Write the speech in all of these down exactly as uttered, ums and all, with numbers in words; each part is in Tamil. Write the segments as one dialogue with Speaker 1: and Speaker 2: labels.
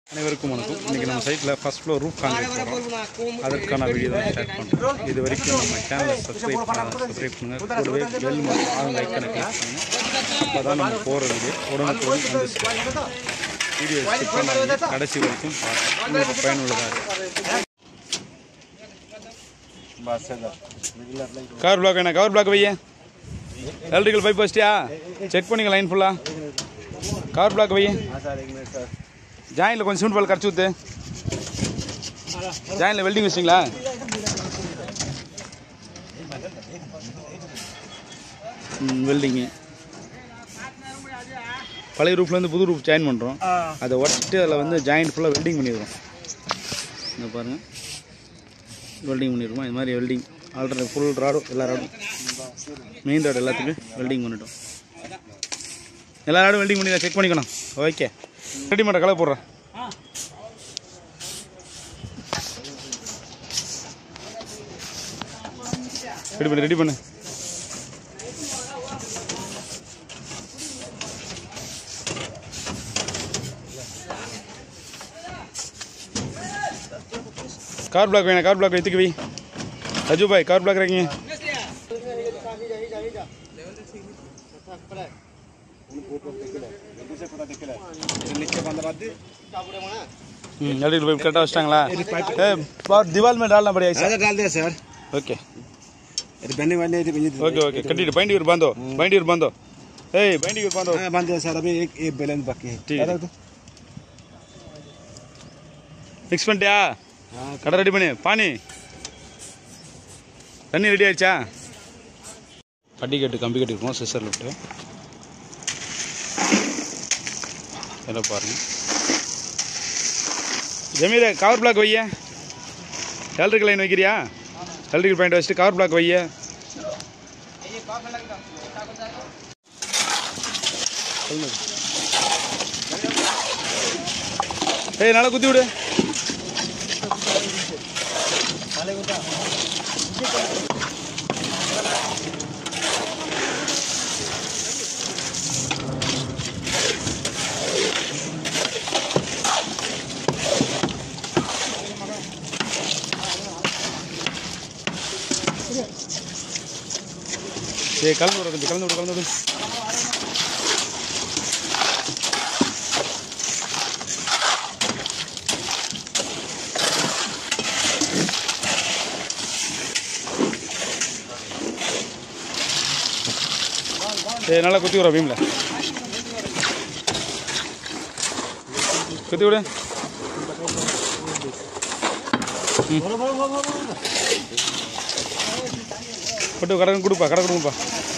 Speaker 1: அனைவருக்கும் வணக்கம். இன்றைக்கி நம்ம சைட்டில் ஃபஸ்ட் ஃப்ளோர் ரூஃப் கான்கிரீட் போகிறோம். அதற்கான வீடியோ தான் ஸ்டார்ட் பண்ணுறோம். இது வரைக்கும் நம்ம சேனலை சப்ஸ்கிரைப் பண்ண சப்ஸ்கிரைப் பண்ணுங்கள். கூடவே பெல் மற்றும் ஆல் ஐக்கனை கிளிக் பண்ணுங்கள். அப்போ தான் நம்ம போகிற வீடியோ உடனுக்குடன் வந்து வீடியோ ஸ்கிப் பண்ணாதீங்க, கடைசி வரைக்கும் பாருங்கள். உங்களுக்கு பயனுள்ளதாக இருக்கும். கவர் பிளாக் என்ன கவர் பிளாக் வைய எலக்ட்ரிக்கல் பைப் வச்சிட்டியா? செக் பண்ணிங்க லைன் ஃபுல்லாக. கவர் பிளாக் வைய ஜாயினில் கொஞ்சம் சிமெண்ட் பால் கரைச்சி ஊற்று. ஜாயினில் வெல்டிங் வச்சிங்களா? வெல்டிங்கு பழைய ரூஃப்லேருந்து புது ரூஃப் ஜாயின் பண்ணுறோம். அதை உடச்சிட்டு அதில் வந்து ஜாயின் ஃபுல்லாக வெல்டிங் பண்ணிடுவோம். இங்கே பாருங்கள், வெல்டிங் பண்ணிடுவோம். இது மாதிரி வெல்டிங் ஆல்ரெடி ஃபுல் ராடும் எல்லா ராடும் மெயின் ராடு எல்லாத்துக்குமே வெல்டிங் பண்ணிட்டோம். எல்லா ராடும் வெல்டிங் பண்ணி செக் பண்ணிக்கணும். ஓகே, ரெடிமேட் கலர் போடுறேன். ரெடி பண்ணு ரெடி பண்ணு கார் பிளாக் வேணும். கார் பிளாக் எத்துக்கு வை அஜு பாய். கார் பிளாக் रखिए कटा वस्टांगला दीवार में डालना पड़ेगा. ऐसा डाल दिया sir. Okay okay okay continue. Bind your बांधो बाइंड यूर बांधो. ए बाइंड यूर बांधो. बांध दिया सर. अभी एक एक बैलेंस बाकी है. ठीक है मिक्स பண்ணிட்டியா? கடை ரெடி பண்ணு. பானி தண்ணி ரெடி ஆயிடுச்சா? பட்டி கட்டு கம்பி கட்டிருக்கோம். சிசர் லிஃப்ட்டு எல்லாம் பாருங்கள். ஜமீர கவர் பிளாக் வைய. எலக்ட்ரிக்கல் லைன் வைக்கிறியா? எலக்ட்ரிக்கல் பாயிண்ட் வச்சுட்டு கவர் பிளாக் வைய. ஏய் நல்லா குத்தி விடு. ஏ கலந்து விடு கொஞ்சம் கலந்து விடு கலந்து விடு. ஏ நல்லா குத்தி விடுறா பீமில். குத்தி விடு. போட்டு கடை கொடுப்பா கடை கொடுப்பா.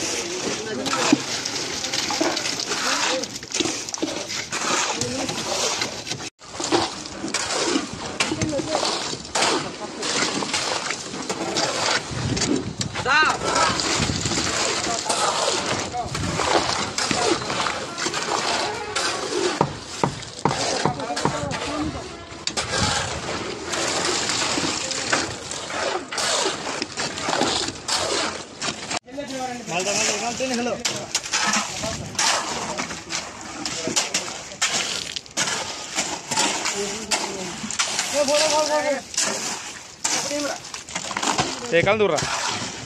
Speaker 1: हेलो ये कल दूर रहा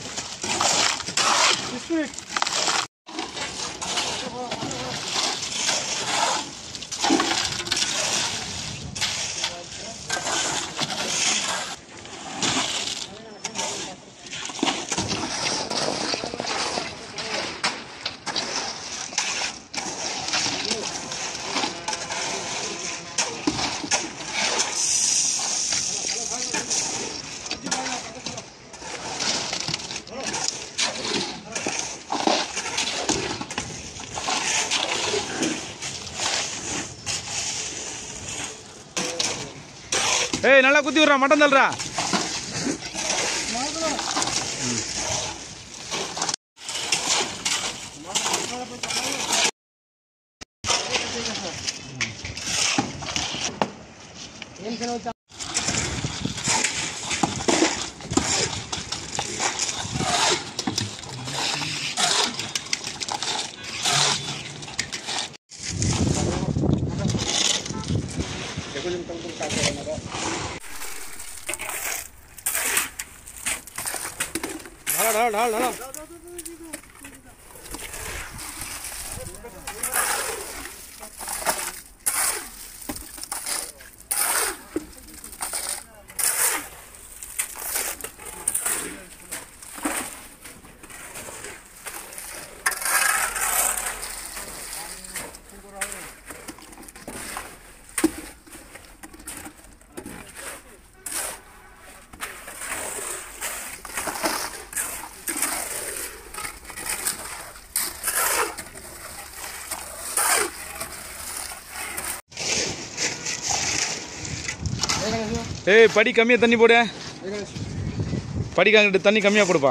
Speaker 1: ஏய் நல்லா குத்தி விடுறா. மட்டன் தள்ளுறா.
Speaker 2: ढाल ढाल ढाल ढाल
Speaker 1: ஏய் படி கம்மியாக தண்ணி போடு. படிக்காங்கிட்டு தண்ணி கம்மியாக போடுப்பா.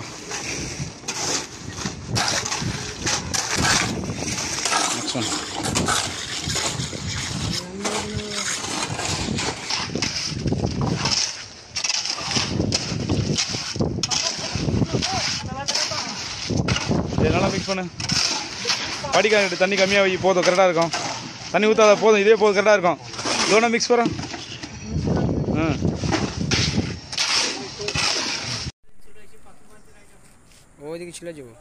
Speaker 1: நல்லா மிக்ஸ் பண்ணு. படிக்காங்கிட்டு தண்ணி கம்மியாக வை, போதும், கரெக்டாக இருக்கும். தண்ணி ஊற்றாத, போதும், இதே போதும், கரெக்டாக இருக்கும். இதோட மிக்ஸ் பண்ண. हाँ
Speaker 2: वो देखिए छिला जो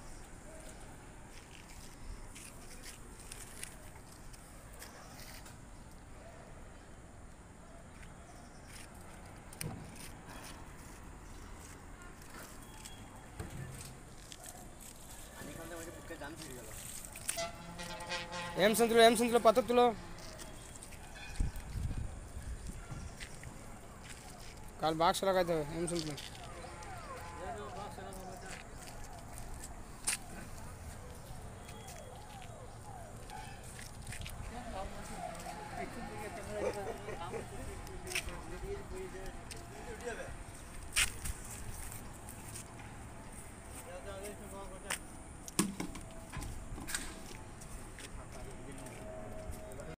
Speaker 2: एम संतुलो एम संतुलो पत्ता तुलो काल बाक्स लगा दो एम संतुलो